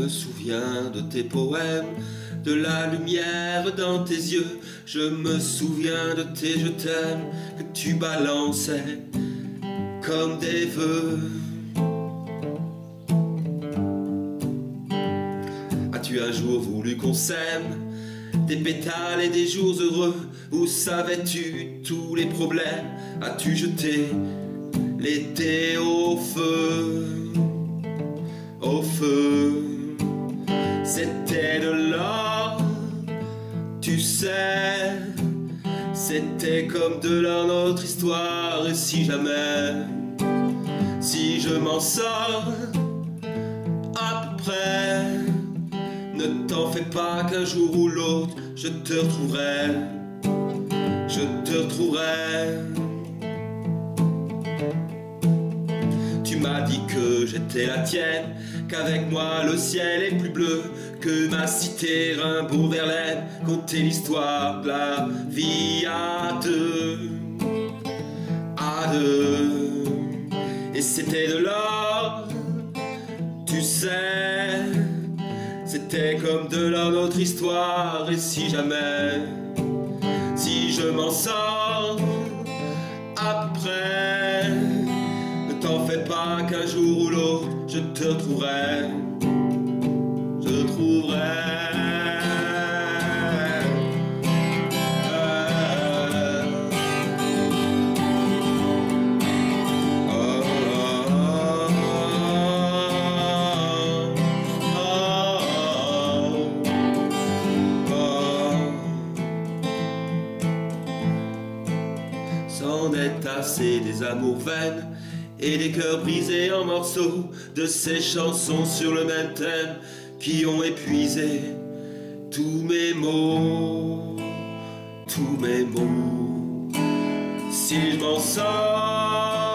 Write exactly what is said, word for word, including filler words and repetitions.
me souviens de tes poèmes, de la lumière dans tes yeux. Je me souviens de tes je t'aime que tu balançais comme des vœux. As-tu un jour voulu qu'on s'aime, des pétales et des jours heureux? Où savais-tu tous les problèmes? As-tu jeté l'été au feu? Au feu, c'était de l'or, tu sais, c'était comme de l'or notre histoire. Et si jamais, si je m'en sors à peu près, ne t'en fais pas qu'un jour ou l'autre je te retrouverai, je te retrouverai. Tu m'as dit que j'étais la tienne, qu'avec moi le ciel est plus bleu, que ma cité Rimbaud-Verlaine contait l'histoire de la vie à deux, à deux. Et c'était de l'or, tu sais, c'était comme de l'or notre histoire. Et si jamais, si je m'en sors à peu près, ne t'en fais pas qu'un jour ou l'autre je te retrouverai, je te trouverai. C'en est assez des amours vaines et des cœurs brisés en morceaux, de ces chansons sur le même thème qui ont épuisé tous mes mots, tous mes mots. Si je m'en sors